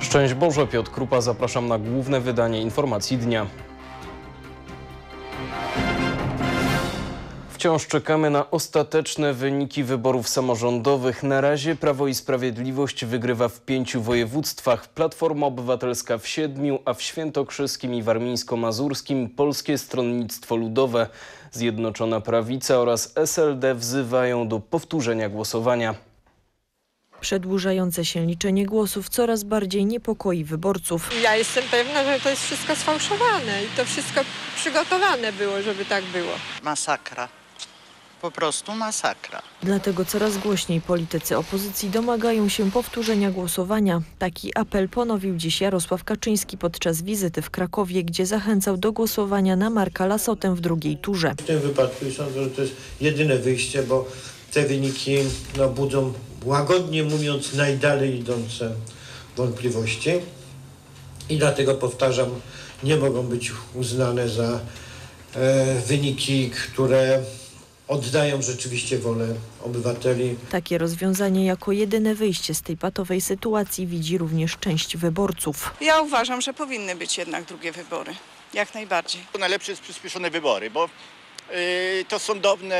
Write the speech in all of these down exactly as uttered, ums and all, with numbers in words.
Szczęść Boże, Piotr Krupa, zapraszam na główne wydanie informacji dnia. Wciąż czekamy na ostateczne wyniki wyborów samorządowych. Na razie Prawo i Sprawiedliwość wygrywa w pięciu województwach, Platforma Obywatelska w siedmiu, a w świętokrzyskim i warmińsko-mazurskim Polskie Stronnictwo Ludowe, Zjednoczona Prawica oraz S L D wzywają do powtórzenia głosowania. Przedłużające się liczenie głosów coraz bardziej niepokoi wyborców. Ja jestem pewna, że to jest wszystko sfałszowane i to wszystko przygotowane było, żeby tak było. Masakra. Po prostu masakra. Dlatego coraz głośniej politycy opozycji domagają się powtórzenia głosowania. Taki apel ponowił dziś Jarosław Kaczyński podczas wizyty w Krakowie, gdzie zachęcał do głosowania na Marka Lassotę w drugiej turze. W tym wypadku sądzę, że to jest jedyne wyjście, bo te wyniki no, budzą, łagodnie mówiąc, najdalej idące wątpliwości i dlatego, powtarzam, nie mogą być uznane za e, wyniki, które oddają rzeczywiście wolę obywateli. Takie rozwiązanie jako jedyne wyjście z tej patowej sytuacji widzi również część wyborców. Ja uważam, że powinny być jednak drugie wybory. Jak najbardziej. Najlepsze jest przyspieszone wybory, bo yy, to sądowne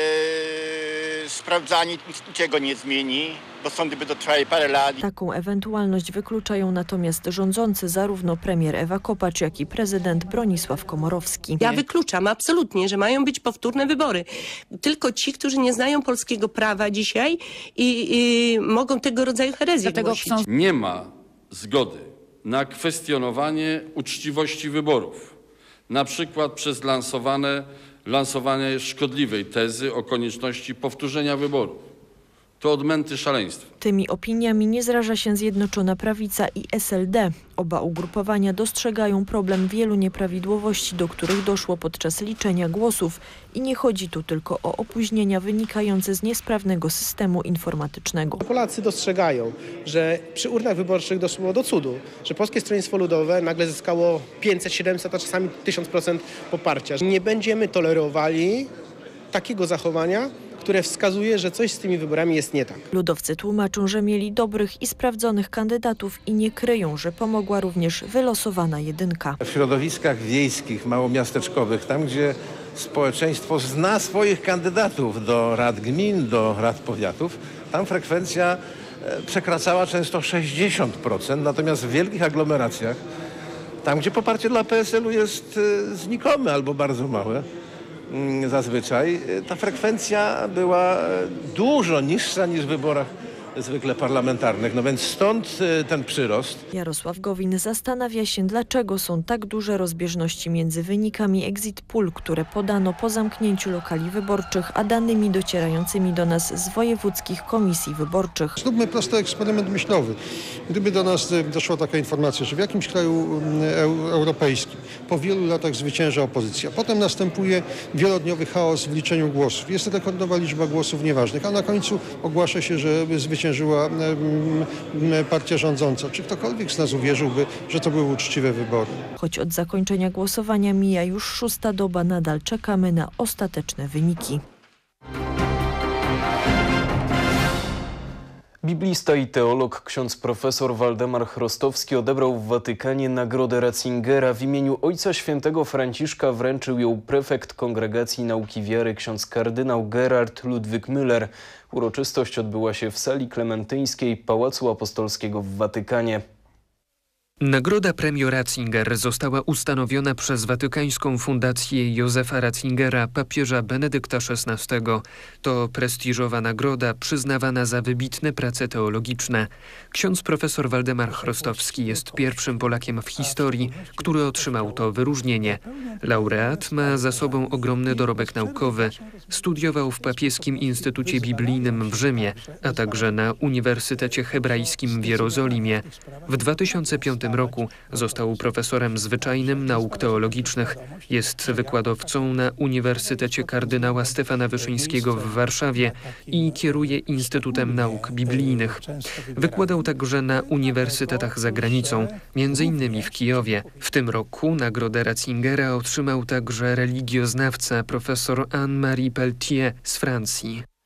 yy, sprawdzanie niczego nie zmieni, bo sądy by trwały parę lat. Taką ewentualność wykluczają natomiast rządzący zarówno premier Ewa Kopacz, jak i prezydent Bronisław Komorowski. Ja wykluczam absolutnie, że mają być powtórne wybory. Tylko ci, którzy nie znają polskiego prawa dzisiaj i, i mogą tego rodzaju herezję głosić. Nie ma zgody na kwestionowanie uczciwości wyborów, na przykład przez lansowane, lansowanie szkodliwej tezy o konieczności powtórzenia wyborów. To odmęty szaleństwa. Tymi opiniami nie zraża się Zjednoczona Prawica i S L D. Oba ugrupowania dostrzegają problem wielu nieprawidłowości, do których doszło podczas liczenia głosów. I nie chodzi tu tylko o opóźnienia wynikające z niesprawnego systemu informatycznego. Polacy dostrzegają, że przy urnach wyborczych doszło do cudu, że Polskie Stronnictwo Ludowe nagle zyskało pięćset, siedemset, a czasami tysiąc procent poparcia. Nie będziemy tolerowali takiego zachowania, które wskazuje, że coś z tymi wyborami jest nie tak. Ludowcy tłumaczą, że mieli dobrych i sprawdzonych kandydatów i nie kryją, że pomogła również wylosowana jedynka. W środowiskach wiejskich, małomiasteczkowych, tam gdzie społeczeństwo zna swoich kandydatów do rad gmin, do rad powiatów, tam frekwencja przekraczała często sześćdziesiąt procent, natomiast w wielkich aglomeracjach, tam gdzie poparcie dla P S L-u jest znikome albo bardzo małe, zazwyczaj ta frekwencja była dużo niższa niż w wyborach zwykle parlamentarnych, no więc stąd ten przyrost. Jarosław Gowin zastanawia się, dlaczego są tak duże rozbieżności między wynikami exit poll, które podano po zamknięciu lokali wyborczych, a danymi docierającymi do nas z wojewódzkich komisji wyborczych. Zróbmy prosty eksperyment myślowy. Gdyby do nas doszła taka informacja, że w jakimś kraju europejskim po wielu latach zwycięża opozycja, potem następuje wielodniowy chaos w liczeniu głosów, jest rekordowa liczba głosów nieważnych, a na końcu ogłasza się, że zwyciężyła partia rządząca. Czy ktokolwiek z nas uwierzyłby, że to były uczciwe wybory? Choć od zakończenia głosowania mija już szósta doba, nadal czekamy na ostateczne wyniki. Biblista i teolog ksiądz profesor Waldemar Chrostowski odebrał w Watykanie Nagrodę Ratzingera. W imieniu Ojca Świętego Franciszka wręczył ją prefekt Kongregacji Nauki Wiary ksiądz kardynał Gerhard Ludwig Müller. Uroczystość odbyła się w sali klementyńskiej Pałacu Apostolskiego w Watykanie. Nagroda Premio Ratzinger została ustanowiona przez watykańską fundację Józefa Ratzingera papieża Benedykta szesnastego. To prestiżowa nagroda przyznawana za wybitne prace teologiczne. Ksiądz profesor Waldemar Chrostowski jest pierwszym Polakiem w historii, który otrzymał to wyróżnienie. Laureat ma za sobą ogromny dorobek naukowy. Studiował w Papieskim Instytucie Biblijnym w Rzymie, a także na Uniwersytecie Hebrajskim w Jerozolimie. W dwa tysiące piątym roku został profesorem zwyczajnym nauk teologicznych. Jest wykładowcą na Uniwersytecie Kardynała Stefana Wyszyńskiego w Warszawie i kieruje Instytutem Nauk Biblijnych. Wykładał także na uniwersytetach za granicą, między innymi w Kijowie. W tym roku nagrodę Ratzingera otrzymał także religioznawca profesor Anne-Marie Pelletier z Francji.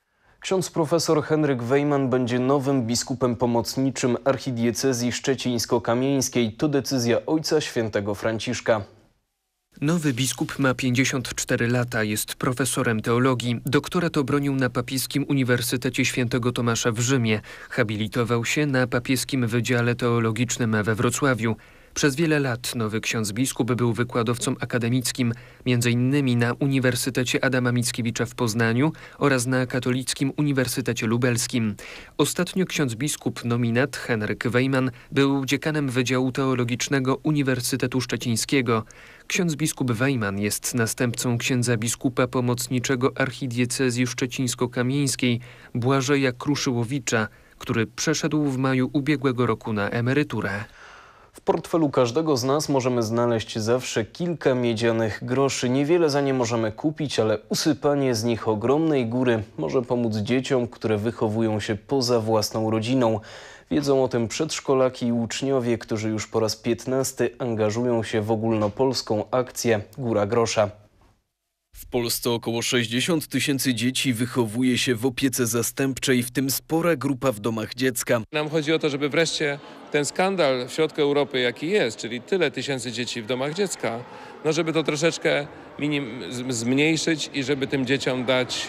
Ksiądz profesor Henryk Wejman będzie nowym biskupem pomocniczym archidiecezji szczecińsko-kamieńskiej. To decyzja Ojca Świętego Franciszka. Nowy biskup ma pięćdziesiąt cztery lata, jest profesorem teologii. Doktorat obronił na Papieskim Uniwersytecie Świętego Tomasza w Rzymie. Habilitował się na Papieskim Wydziale Teologicznym we Wrocławiu. Przez wiele lat nowy ksiądz biskup był wykładowcą akademickim, między innymi na Uniwersytecie Adama Mickiewicza w Poznaniu oraz na Katolickim Uniwersytecie Lubelskim. Ostatnio ksiądz biskup nominat Henryk Wejman był dziekanem Wydziału Teologicznego Uniwersytetu Szczecińskiego. Ksiądz biskup Wejman jest następcą księdza biskupa pomocniczego archidiecezji szczecińsko-kamieńskiej Błażeja Kruszyłowicza, który przeszedł w maju ubiegłego roku na emeryturę. W portfelu każdego z nas możemy znaleźć zawsze kilka miedzianych groszy. Niewiele za nie możemy kupić, ale usypanie z nich ogromnej góry może pomóc dzieciom, które wychowują się poza własną rodziną. Wiedzą o tym przedszkolaki i uczniowie, którzy już po raz piętnasty angażują się w ogólnopolską akcję Góra Grosza. W Polsce około sześćdziesiąt tysięcy dzieci wychowuje się w opiece zastępczej, w tym spora grupa w domach dziecka. Nam chodzi o to, żeby wreszcie ten skandal w środku Europy, jaki jest, czyli tyle tysięcy dzieci w domach dziecka, no żeby to troszeczkę minim, zmniejszyć i żeby tym dzieciom dać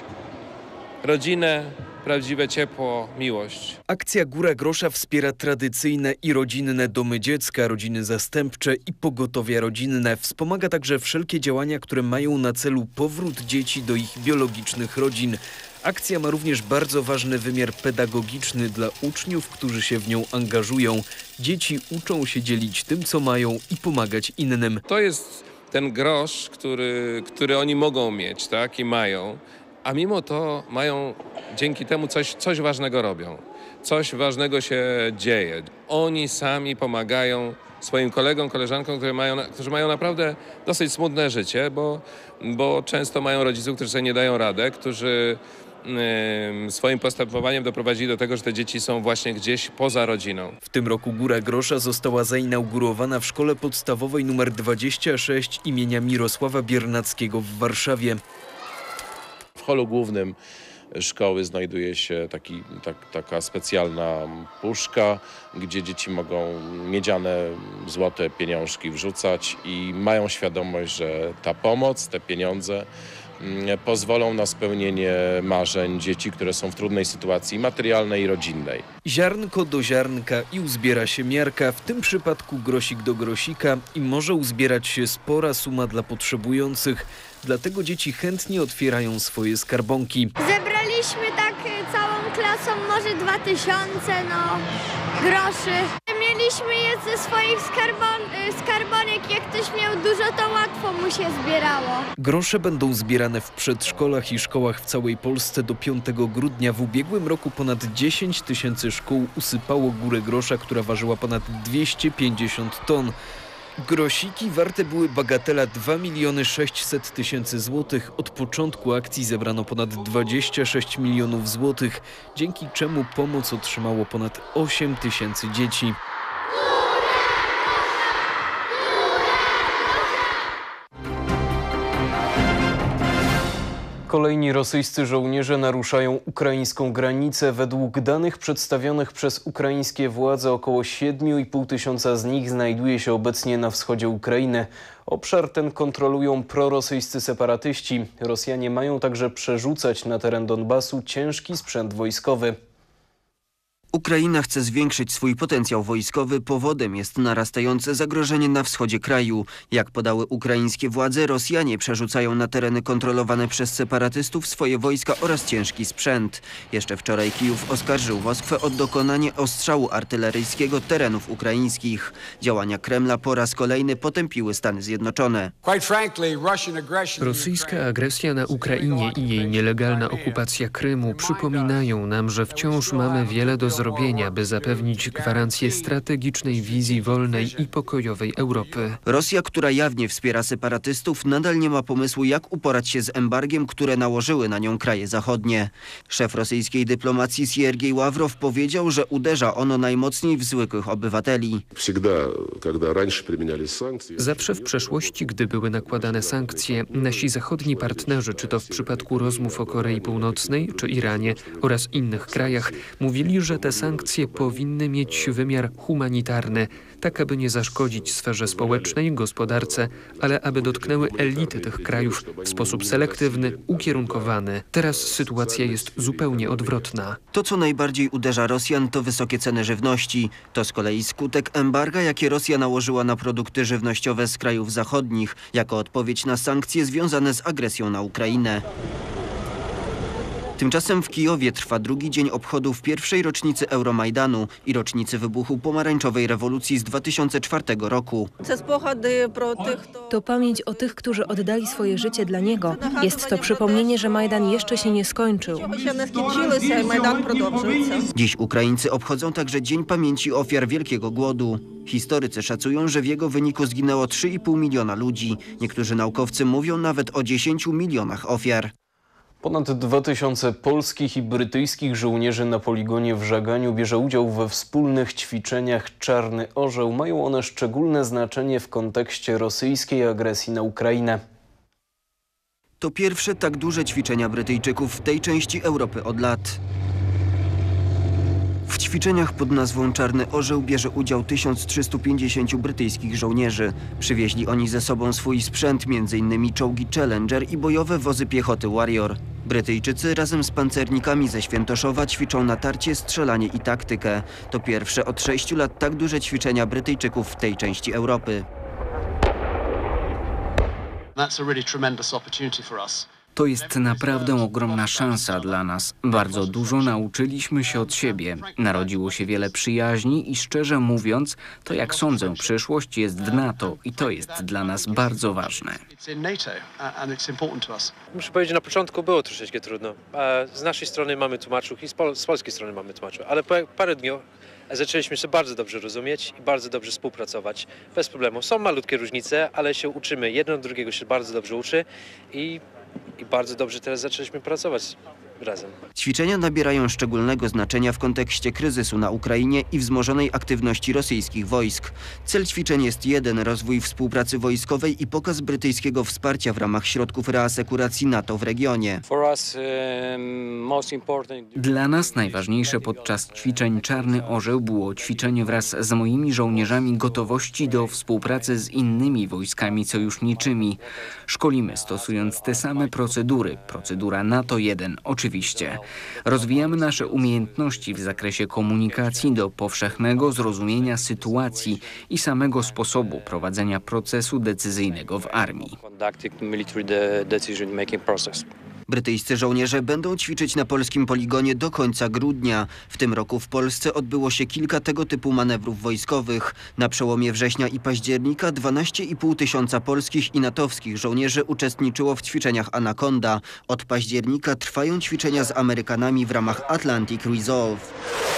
rodzinę, prawdziwe ciepło, miłość. Akcja Góra Grosza wspiera tradycyjne i rodzinne domy dziecka, rodziny zastępcze i pogotowia rodzinne. Wspomaga także wszelkie działania, które mają na celu powrót dzieci do ich biologicznych rodzin. Akcja ma również bardzo ważny wymiar pedagogiczny dla uczniów, którzy się w nią angażują. Dzieci uczą się dzielić tym, co mają i pomagać innym. To jest ten grosz, który, który oni mogą mieć, tak, i mają. A mimo to mają dzięki temu coś, coś ważnego robią. Coś ważnego się dzieje. Oni sami pomagają swoim kolegom, koleżankom, które mają, którzy mają naprawdę dosyć smutne życie, bo, bo często mają rodziców, którzy sobie nie dają radę, którzy yy, swoim postępowaniem doprowadzili do tego, że te dzieci są właśnie gdzieś poza rodziną. W tym roku Góra Grosza została zainaugurowana w szkole podstawowej nr dwadzieścia sześć imienia Mirosława Biernackiego w Warszawie. W holu głównym szkoły znajduje się taki, tak, taka specjalna puszka, gdzie dzieci mogą miedziane, złote pieniążki wrzucać i mają świadomość, że ta pomoc, te pieniądze pozwolą na spełnienie marzeń dzieci, które są w trudnej sytuacji materialnej i rodzinnej. Ziarnko do ziarnka i uzbiera się miarka, w tym przypadku grosik do grosika i może uzbierać się spora suma dla potrzebujących. Dlatego dzieci chętnie otwierają swoje skarbonki. Zebraliśmy tak całą klasą może dwa tysiące no, groszy. Mieliśmy je ze swoich skarbon skarbonek. Jak ktoś miał dużo, to łatwo mu się zbierało. Grosze będą zbierane w przedszkolach i szkołach w całej Polsce do piątego grudnia. W ubiegłym roku ponad dziesięć tysięcy szkół usypało Górę Grosza, która ważyła ponad dwieście pięćdziesiąt ton. Grosiki warte były bagatela dwa miliony sześćset tysięcy złotych. Od początku akcji zebrano ponad dwadzieścia sześć milionów złotych, dzięki czemu pomoc otrzymało ponad osiem tysięcy dzieci. Kolejni rosyjscy żołnierze naruszają ukraińską granicę. Według danych przedstawionych przez ukraińskie władze około siedmiu i pół tysiąca z nich znajduje się obecnie na wschodzie Ukrainy. Obszar ten kontrolują prorosyjscy separatyści. Rosjanie mają także przerzucać na teren Donbasu ciężki sprzęt wojskowy. Ukraina chce zwiększyć swój potencjał wojskowy. Powodem jest narastające zagrożenie na wschodzie kraju. Jak podały ukraińskie władze, Rosjanie przerzucają na tereny kontrolowane przez separatystów swoje wojska oraz ciężki sprzęt. Jeszcze wczoraj Kijów oskarżył Moskwę o dokonanie ostrzału artyleryjskiego terenów ukraińskich. Działania Kremla po raz kolejny potępiły Stany Zjednoczone. Rosyjska agresja na Ukrainie i jej nielegalna okupacja Krymu przypominają nam, że wciąż mamy wiele do zrobienia zrobienia, by zapewnić gwarancję strategicznej wizji wolnej i pokojowej Europy. Rosja, która jawnie wspiera separatystów, nadal nie ma pomysłu, jak uporać się z embargiem, które nałożyły na nią kraje zachodnie. Szef rosyjskiej dyplomacji Siergiej Ławrow powiedział, że uderza ono najmocniej w zwykłych obywateli. Zawsze w przeszłości, gdy były nakładane sankcje, nasi zachodni partnerzy, czy to w przypadku rozmów o Korei Północnej, czy Iranie oraz innych krajach, mówili, że te sankcje powinny mieć wymiar humanitarny, tak aby nie zaszkodzić sferze społecznej, gospodarce, ale aby dotknęły elity tych krajów w sposób selektywny, ukierunkowany. Teraz sytuacja jest zupełnie odwrotna. To, co najbardziej uderza Rosjan, to wysokie ceny żywności. To z kolei skutek embarga, jakie Rosja nałożyła na produkty żywnościowe z krajów zachodnich, jako odpowiedź na sankcje związane z agresją na Ukrainę. Tymczasem w Kijowie trwa drugi dzień obchodów pierwszej rocznicy Euromajdanu i rocznicy wybuchu pomarańczowej rewolucji z dwa tysiące czwartego roku. To pamięć o tych, którzy oddali swoje życie dla niego. Jest to przypomnienie, że Majdan jeszcze się nie skończył. Dziś Ukraińcy obchodzą także Dzień Pamięci Ofiar Wielkiego Głodu. Historycy szacują, że w jego wyniku zginęło trzy i pół miliona ludzi. Niektórzy naukowcy mówią nawet o dziesięciu milionach ofiar. Ponad dwa tysiące polskich i brytyjskich żołnierzy na poligonie w Żaganiu bierze udział we wspólnych ćwiczeniach Czarny Orzeł. Mają one szczególne znaczenie w kontekście rosyjskiej agresji na Ukrainę. To pierwsze tak duże ćwiczenia Brytyjczyków w tej części Europy od lat. W ćwiczeniach pod nazwą Czarny Orzeł bierze udział tysiąc trzystu pięćdziesięciu brytyjskich żołnierzy. Przywieźli oni ze sobą swój sprzęt, między innymi czołgi Challenger i bojowe wozy piechoty Warrior. Brytyjczycy razem z pancernikami ze Świętoszowa ćwiczą natarcie, strzelanie i taktykę. To pierwsze od sześciu lat tak duże ćwiczenia Brytyjczyków w tej części Europy. To jest naprawdę ogromna szansa dla nas. Bardzo dużo nauczyliśmy się od siebie. Narodziło się wiele przyjaźni i szczerze mówiąc, to jak sądzę, przyszłość jest w NATO i to jest dla nas bardzo ważne. Muszę powiedzieć, na początku było troszeczkę trudno. Z naszej strony mamy tłumaczów i z, pol z polskiej strony mamy tłumaczów, ale po parę dni zaczęliśmy się bardzo dobrze rozumieć i bardzo dobrze współpracować. Bez problemu. Są malutkie różnice, ale się uczymy. Jedno od drugiego się bardzo dobrze uczy i I bardzo dobrze teraz zaczęliśmy pracować razem. Ćwiczenia nabierają szczególnego znaczenia w kontekście kryzysu na Ukrainie i wzmożonej aktywności rosyjskich wojsk. Cel ćwiczeń jest jeden: rozwój współpracy wojskowej i pokaz brytyjskiego wsparcia w ramach środków reasekuracji NATO w regionie. Dla nas najważniejsze podczas ćwiczeń Czarny Orzeł było ćwiczenie wraz z moimi żołnierzami gotowości do współpracy z innymi wojskami sojuszniczymi. Szkolimy stosując te same procedury. Procedura NATO jeden, oczywiście. Rozwijamy nasze umiejętności w zakresie komunikacji do powszechnego zrozumienia sytuacji i samego sposobu prowadzenia procesu decyzyjnego w armii. Brytyjscy żołnierze będą ćwiczyć na polskim poligonie do końca grudnia. W tym roku w Polsce odbyło się kilka tego typu manewrów wojskowych. Na przełomie września i października dwanaście i pół tysiąca polskich i natowskich żołnierzy uczestniczyło w ćwiczeniach Anaconda. Od października trwają ćwiczenia z Amerykanami w ramach Atlantic Resolve.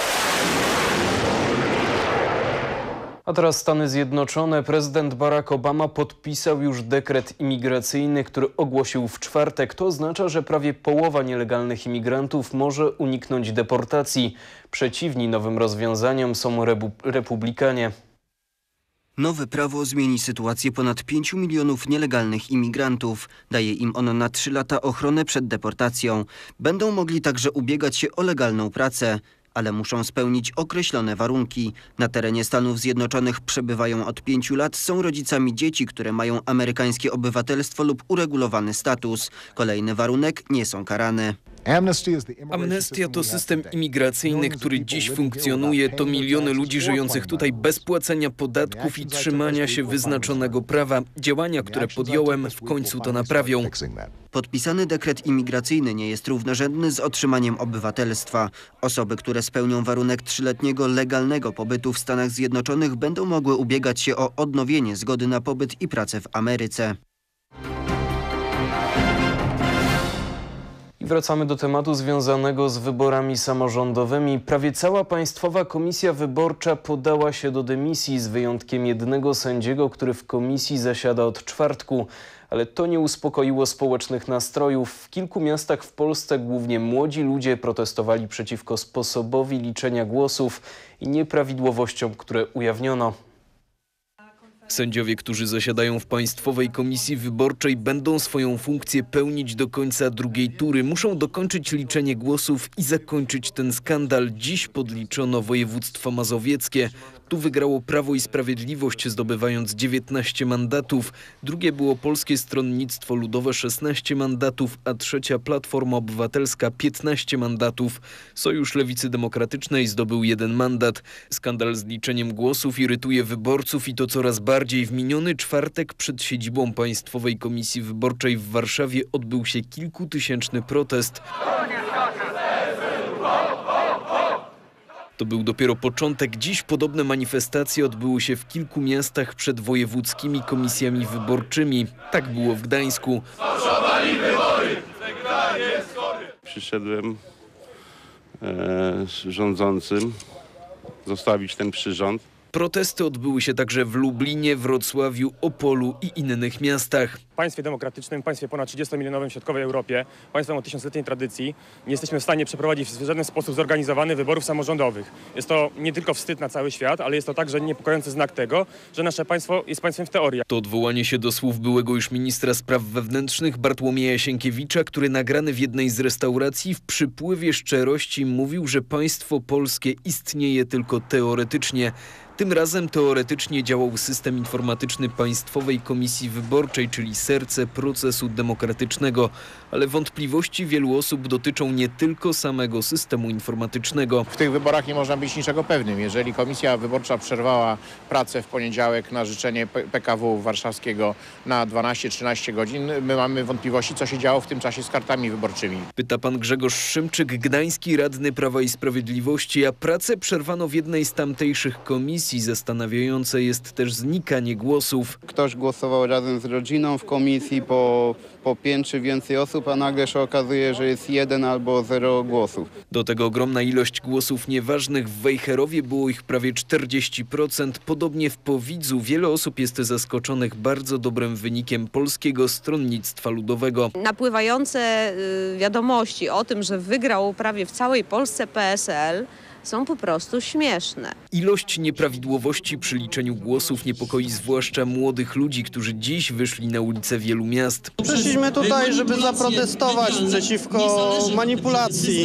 A teraz Stany Zjednoczone. Prezydent Barack Obama podpisał już dekret imigracyjny, który ogłosił w czwartek. To oznacza, że prawie połowa nielegalnych imigrantów może uniknąć deportacji. Przeciwni nowym rozwiązaniom są republikanie. Nowe prawo zmieni sytuację ponad pięciu milionów nielegalnych imigrantów. Daje im ono na trzy lata ochronę przed deportacją. Będą mogli także ubiegać się o legalną pracę, ale muszą spełnić określone warunki. Na terenie Stanów Zjednoczonych przebywają od pięciu lat, są rodzicami dzieci, które mają amerykańskie obywatelstwo lub uregulowany status. Kolejny warunek: nie są karane. Amnestia to system imigracyjny, który dziś funkcjonuje. To miliony ludzi żyjących tutaj bez płacenia podatków i trzymania się wyznaczonego prawa. Działania, które podjąłem, w końcu to naprawią. Podpisany dekret imigracyjny nie jest równorzędny z otrzymaniem obywatelstwa. Osoby, które spełnią warunek trzyletniego legalnego pobytu w Stanach Zjednoczonych, będą mogły ubiegać się o odnowienie zgody na pobyt i pracę w Ameryce. Wracamy do tematu związanego z wyborami samorządowymi. Prawie cała Państwowa Komisja Wyborcza podała się do dymisji z wyjątkiem jednego sędziego, który w komisji zasiada od czwartku. Ale to nie uspokoiło społecznych nastrojów. W kilku miastach w Polsce głównie młodzi ludzie protestowali przeciwko sposobowi liczenia głosów i nieprawidłowościom, które ujawniono. Sędziowie, którzy zasiadają w Państwowej Komisji Wyborczej, będą swoją funkcję pełnić do końca drugiej tury. Muszą dokończyć liczenie głosów i zakończyć ten skandal. Dziś podliczono województwo mazowieckie. Tu wygrało Prawo i Sprawiedliwość, zdobywając dziewiętnaście mandatów. Drugie było Polskie Stronnictwo Ludowe, szesnaście mandatów, a trzecia Platforma Obywatelska, piętnaście mandatów. Sojusz Lewicy Demokratycznej zdobył jeden mandat. Skandal z liczeniem głosów irytuje wyborców i to coraz bardziej. W miniony czwartek przed siedzibą Państwowej Komisji Wyborczej w Warszawie odbył się kilkutysięczny protest. To był dopiero początek. Dziś podobne manifestacje odbyły się w kilku miastach przed wojewódzkimi komisjami wyborczymi. Tak było w Gdańsku. Przyszedłem e, z rządzącym zostawić ten przyrząd. Protesty odbyły się także w Lublinie, Wrocławiu, Opolu i innych miastach. W państwie demokratycznym, państwie ponad trzydziestomilionowym w środkowej Europie, państwem o tysiącletniej tradycji, nie jesteśmy w stanie przeprowadzić w żaden sposób zorganizowanych wyborów samorządowych. Jest to nie tylko wstyd na cały świat, ale jest to także niepokojący znak tego, że nasze państwo jest państwem w teorii. To odwołanie się do słów byłego już ministra spraw wewnętrznych Bartłomieja Sienkiewicza, który nagrany w jednej z restauracji w przypływie szczerości mówił, że państwo polskie istnieje tylko teoretycznie. Tym razem teoretycznie działał system informatyczny Państwowej Komisji Wyborczej, czyli serce procesu demokratycznego. Ale wątpliwości wielu osób dotyczą nie tylko samego systemu informatycznego. W tych wyborach nie można być niczego pewnym. Jeżeli Komisja Wyborcza przerwała pracę w poniedziałek na życzenie P K W warszawskiego na dwanaście trzynaście godzin, my mamy wątpliwości, co się działo w tym czasie z kartami wyborczymi. Pyta pan Grzegorz Szymczyk, gdański radny Prawa i Sprawiedliwości, a pracę przerwano w jednej z tamtejszych komisji. Zastanawiające jest też znikanie głosów. Ktoś głosował razem z rodziną w komisji po, po pięć czy więcej osób, a nagle się okazuje, że jest jeden albo zero głosów. Do tego ogromna ilość głosów nieważnych. W Wejherowie było ich prawie czterdzieści procent. Podobnie w Powidzu wiele osób jest zaskoczonych bardzo dobrym wynikiem Polskiego Stronnictwa Ludowego. Napływające wiadomości o tym, że wygrał prawie w całej Polsce P S L, są po prostu śmieszne. Ilość nieprawidłowości przy liczeniu głosów niepokoi zwłaszcza młodych ludzi, którzy dziś wyszli na ulice wielu miast. Przyszliśmy tutaj, żeby zaprotestować przeciwko manipulacji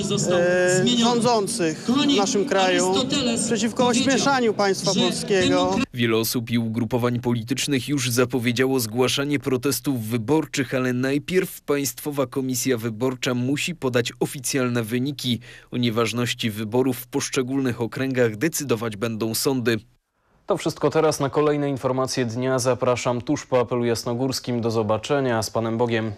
e, rządzących w naszym kraju, przeciwko ośmieszaniu państwa polskiego. Wiele osób i ugrupowań politycznych już zapowiedziało zgłaszanie protestów wyborczych, ale najpierw Państwowa Komisja Wyborcza musi podać oficjalne wyniki. O nieważności wyborów w poszczególnych okręgach decydować będą sądy. To wszystko teraz. Na kolejne informacje dnia zapraszam tuż po apelu jasnogórskim. Do zobaczenia. Z Panem Bogiem.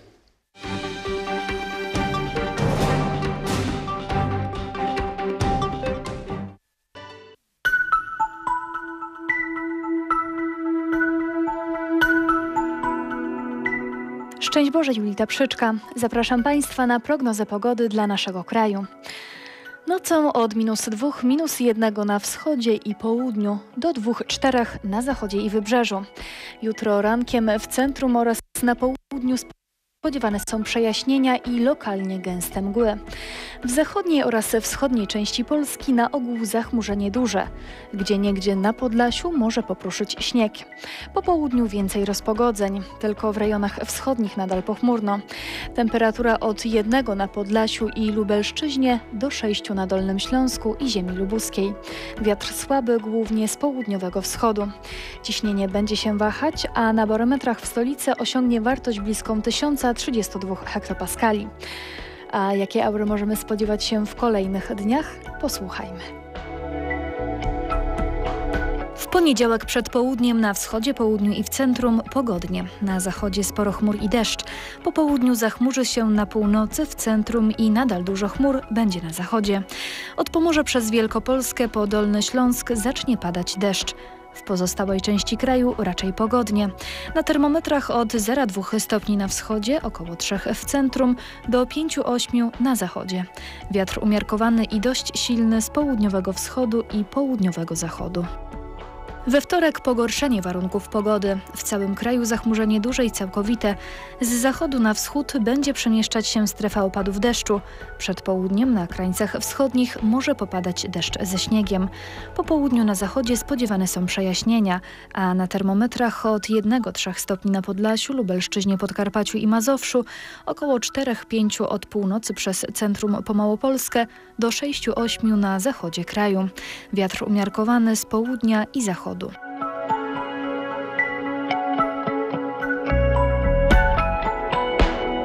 Szczęść Boże, Julita Przyczka. Zapraszam Państwa na prognozę pogody dla naszego kraju. Nocą od minus dwóch, minus jednego na wschodzie i południu do dwóch, czterech na zachodzie i wybrzeżu. Jutro rankiem w centrum oraz na południu spodziewane są przejaśnienia i lokalnie gęste mgły. W zachodniej oraz wschodniej części Polski na ogół zachmurzenie duże. Gdzieniegdzie na Podlasiu może popruszyć śnieg. Po południu więcej rozpogodzeń, tylko w rejonach wschodnich nadal pochmurno. Temperatura od jednego na Podlasiu i Lubelszczyźnie do sześciu na Dolnym Śląsku i ziemi lubuskiej. Wiatr słaby głównie z południowego wschodu. Ciśnienie będzie się wahać, a na barometrach w stolicy osiągnie wartość bliską tysiąc trzydzieści dwa hektopaskali. A jakie aury możemy spodziewać się w kolejnych dniach? Posłuchajmy. W poniedziałek przed południem na wschodzie, południu i w centrum pogodnie. Na zachodzie sporo chmur i deszcz. Po południu zachmurzy się na północy, w centrum i nadal dużo chmur będzie na zachodzie. Od Pomorza przez Wielkopolskę po Dolny Śląsk zacznie padać deszcz. W pozostałej części kraju raczej pogodnie. Na termometrach od zera do dwóch stopni na wschodzie, około trzech w centrum, do pięciu do ośmiu na zachodzie. Wiatr umiarkowany i dość silny z południowego wschodu i południowego zachodu. We wtorek pogorszenie warunków pogody. W całym kraju zachmurzenie duże i całkowite. Z zachodu na wschód będzie przemieszczać się strefa opadów deszczu. Przed południem na krańcach wschodnich może popadać deszcz ze śniegiem. Po południu na zachodzie spodziewane są przejaśnienia, a na termometrach od jednego do trzech stopni na Podlasiu, Lubelszczyźnie, Podkarpaciu i Mazowszu, około cztery do pięciu od północy przez centrum po Małopolskę do sześciu do ośmiu na zachodzie kraju. Wiatr umiarkowany z południa i zachodu.